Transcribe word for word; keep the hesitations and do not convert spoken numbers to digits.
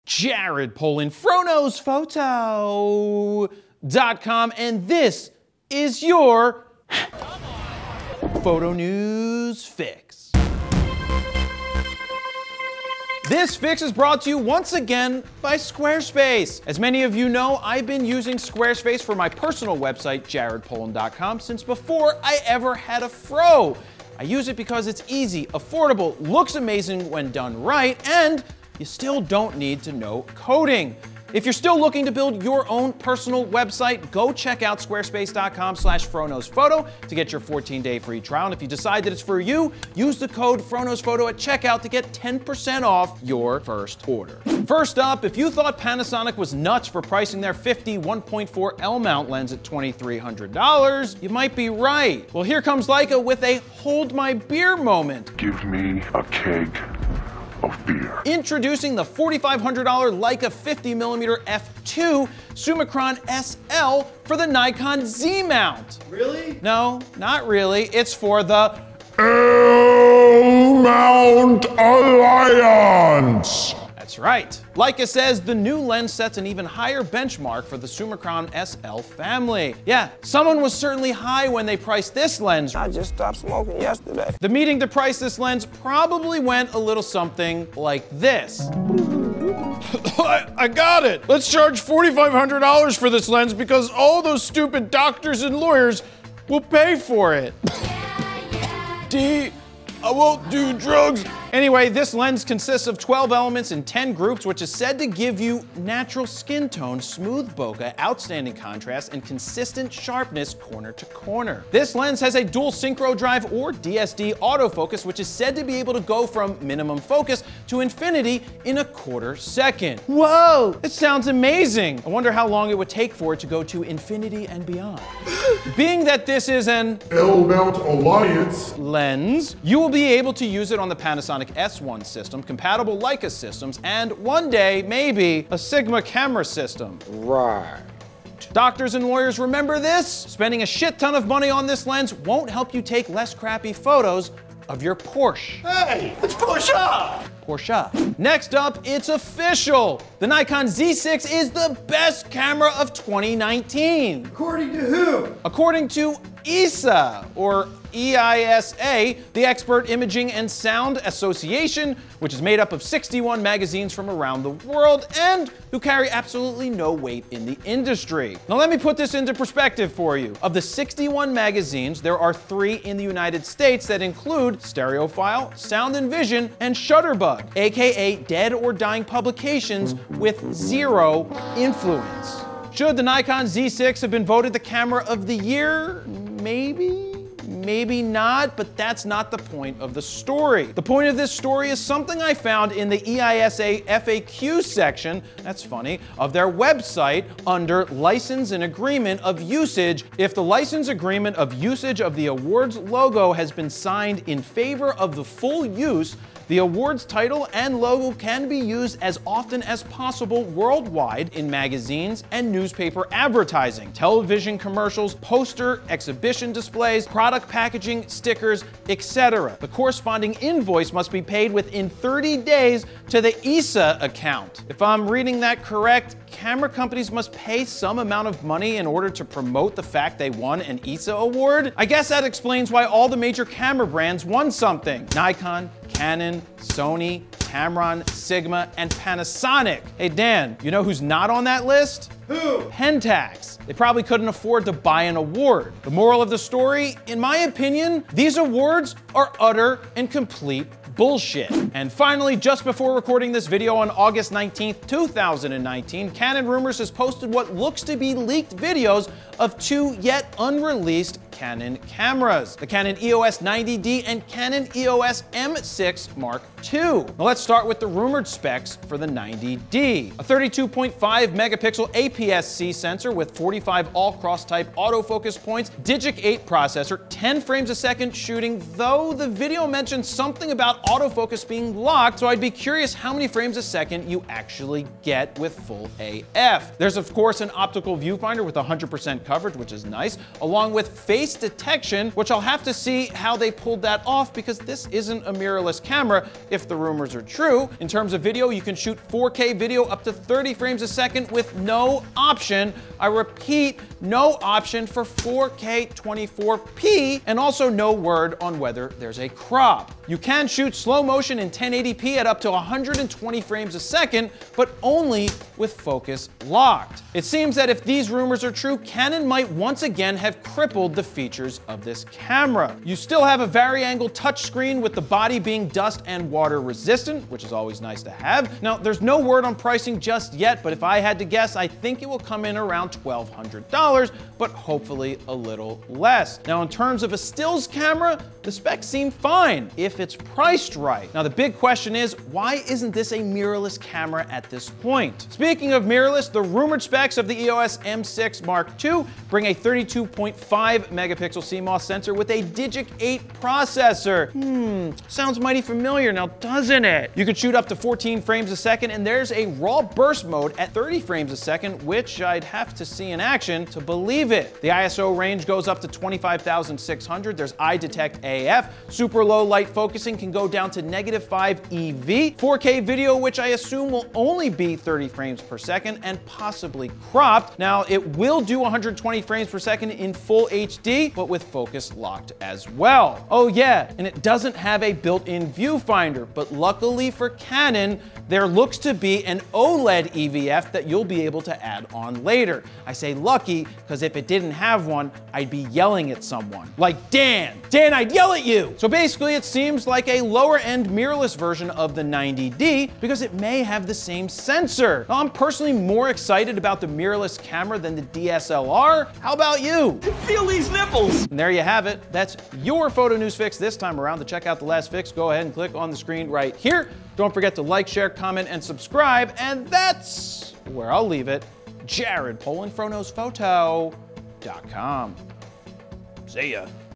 Jared Polin, Fronos Photo dot com, and this is your Photo News Fix. This fix is brought to you once again by Squarespace. As many of you know, I've been using Squarespace for my personal website, Jared Polin dot com, since before I ever had a fro. I use it because it's easy, affordable, looks amazing when done right, and you still don't need to know coding. If you're still looking to build your own personal website, go check out squarespace dot com slash fronosphoto to get your fourteen day free trial. And if you decide that it's for you, use the code FronosPhoto at checkout to get ten percent off your first order. First up, if you thought Panasonic was nuts for pricing their fifty one point four L mount lens at twenty-three hundred dollars, you might be right. Well, here comes Leica with a hold my beer moment. Give me a keg of beer. Introducing the forty-five hundred dollar Leica fifty millimeter f two Summicron S L for the Nikon Z mount. Really? No, not really. It's for the L Mount Alliance. That's right. Leica says the new lens sets an even higher benchmark for the Summicron S L family. Yeah, someone was certainly high when they priced this lens. I just stopped smoking yesterday. The meeting to price this lens probably went a little something like this. I, I got it. Let's charge forty-five hundred dollars for this lens because all those stupid doctors and lawyers will pay for it. D, I won't do drugs. Anyway, this lens consists of twelve elements in ten groups, which is said to give you natural skin tone, smooth bokeh, outstanding contrast, and consistent sharpness corner to corner. This lens has a dual synchro drive or D S D autofocus, which is said to be able to go from minimum focus to infinity in a quarter second. Whoa, it sounds amazing. I wonder how long it would take for it to go to infinity and beyond. Being that this is an L Mount Alliance lens, you will be able to use it on the Panasonic S one system, compatible Leica systems, and one day, maybe, a Sigma camera system. Right. Doctors and lawyers, remember this? Spending a shit ton of money on this lens won't help you take less crappy photos of your Porsche. Hey, let's push up. Porsche. Next up, it's official. The Nikon Z six is the best camera of twenty nineteen. According to who? According to E I S A, or E I S A, the Expert Imaging and Sound Association, which is made up of sixty-one magazines from around the world and who carry absolutely no weight in the industry. Now let me put this into perspective for you. Of the sixty-one magazines, there are three in the United States that include Stereophile, Sound and Vision, and Shutterbug, aka dead or dying publications with zero influence. Should the Nikon Z six have been voted the camera of the year? Maybe? Maybe not, but that's not the point of the story. The point of this story is something I found in the E I S A F A Q section, that's funny, of their website under License and Agreement of Usage. If the license agreement of usage of the awards logo has been signed in favor of the full use, the awards title and logo can be used as often as possible worldwide in magazines and newspaper advertising, television commercials, poster, exhibition displays, product packaging, stickers, et cetera. The corresponding invoice must be paid within thirty days to the E I S A account. If I'm reading that correct, camera companies must pay some amount of money in order to promote the fact they won an E I S A award? I guess that explains why all the major camera brands won something. Nikon, Canon, Sony, Tamron, Sigma, and Panasonic. Hey Dan, you know who's not on that list? Who? Pentax. They probably couldn't afford to buy an award. The moral of the story, in my opinion, these awards are utter and complete bullshit. And finally, just before recording this video on August nineteenth, two thousand nineteen, Canon Rumors has posted what looks to be leaked videos of two yet unreleased Canon cameras, the Canon E O S ninety D and Canon E O S M six Mark two. Now let's start with the rumored specs for the ninety D. A thirty-two point five megapixel A P S C sensor with forty-five all-cross type autofocus points, Digic eight processor, ten frames a second shooting, though the video mentioned something about autofocus being locked, so I'd be curious how many frames a second you actually get with full A F. There's of course an optical viewfinder with one hundred percent coverage, which is nice, along with face detection, which I'll have to see how they pulled that off because this isn't a mirrorless camera if the rumors are true. In terms of video, you can shoot four K video up to thirty frames a second with no option, I repeat, no option for four K twenty-four P, and also no word on whether there's a crop. You can shoot slow motion in ten eighty p at up to one hundred twenty frames a second, but only with focus locked. It seems that if these rumors are true, Canon might once again have crippled the features of this camera. You still have a vari-angle touchscreen with the body being dust and water resistant, which is always nice to have. Now, there's no word on pricing just yet, but if I had to guess, I think it will come in around twelve hundred dollars, but hopefully a little less. Now, in terms of a stills camera, the specs seem fine if it's priced right. Now, the big question is, why isn't this a mirrorless camera at this point? Speaking of mirrorless, the rumored specs of the E O S M six Mark two bring a thirty-two point five megapixel C MOS sensor with a Digic eight processor. Hmm, sounds mighty familiar now, doesn't it? You can shoot up to fourteen frames a second, and there's a raw burst mode at thirty frames a second, which I'd have to see in action to believe it. The I S O range goes up to twenty-five thousand six hundred. There's iDetect A F. Super low light focusing can go down to negative five E V. four K video, which I assume will only be thirty frames per second and possibly cropped. Now, it will do one hundred twenty frames per second in full H D, but with focus locked as well. Oh yeah, and it doesn't have a built-in viewfinder, but luckily for Canon, there looks to be an OLED E V F that you'll be able to add on later. I say lucky because if it didn't have one, I'd be yelling at someone. Like, Dan, Dan, I'd yell at you. So basically, it seems like a lower-end mirrorless version of the ninety D because it may have the same sensor. Now, I'm personally more excited about the mirrorless camera than the D S L R. How about you? Feel these nipples! And there you have it. That's your photo news fix this time around. To check out the last fix, go ahead and click on the screen right here. Don't forget to like, share, comment, and subscribe. And that's where I'll leave it. Jared Polin, Fronos Photo dot com. See ya.